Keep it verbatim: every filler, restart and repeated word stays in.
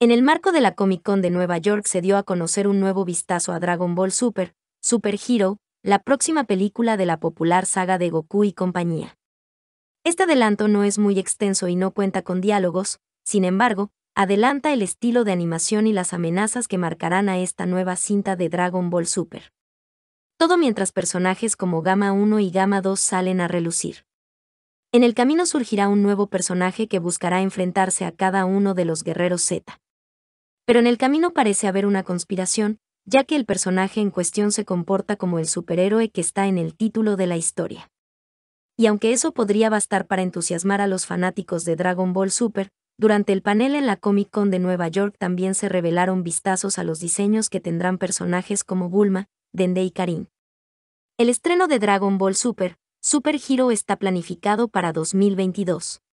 En el marco de la Comic Con de Nueva York se dio a conocer un nuevo vistazo a Dragon Ball Super, Super Hero, la próxima película de la popular saga de Goku y compañía. Este adelanto no es muy extenso y no cuenta con diálogos, sin embargo, adelanta el estilo de animación y las amenazas que marcarán a esta nueva cinta de Dragon Ball Super. Todo mientras personajes como Gamma uno y Gamma dos salen a relucir. En el camino surgirá un nuevo personaje que buscará enfrentarse a cada uno de los guerreros Z. Pero en el camino parece haber una conspiración, ya que el personaje en cuestión se comporta como el superhéroe que está en el título de la historia. Y aunque eso podría bastar para entusiasmar a los fanáticos de Dragon Ball Super, durante el panel en la Comic Con de Nueva York también se revelaron vistazos a los diseños que tendrán personajes como Bulma, Dende y Karin. El estreno de Dragon Ball Super, Super Hero está planificado para dos mil veintidós.